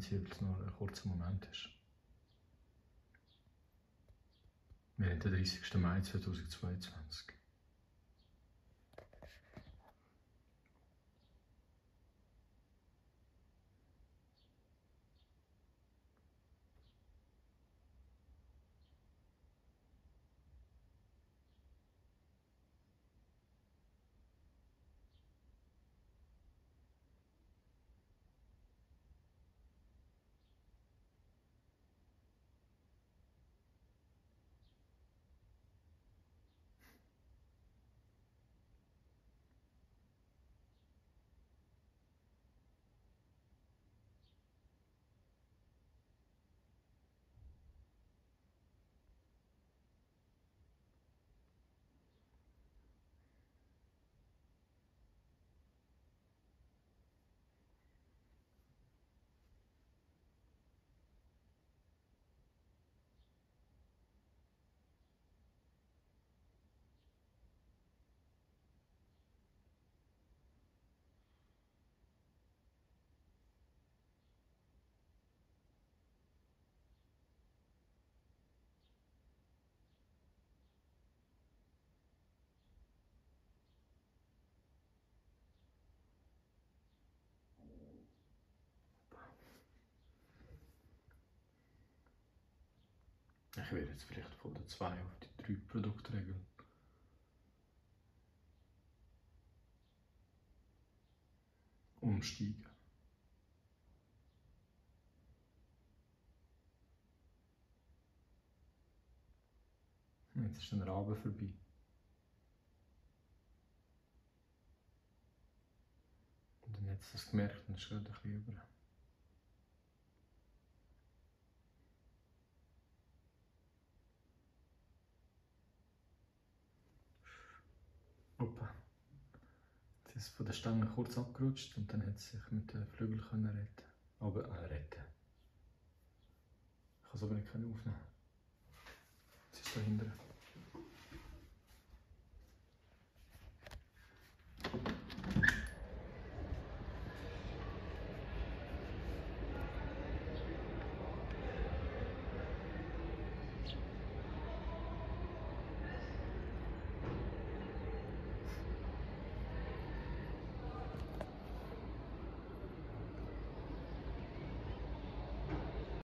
wenn sie jetzt nur einen kurzen Moment ist. Wir haben den 30. Mai 2022. Ich werde jetzt vielleicht von der 2 auf die 3 Produktregel umsteigen. Jetzt ist der Abend vorbei. Und dann hat es das gemerkt und es geht ein bisschen über. Opa. Jetzt ist es von der Stange kurz abgerutscht und dann hat es sich mit den Flügeln retten. Aber retten. Ich kann es aber nicht aufnehmen. Es ist da hinten.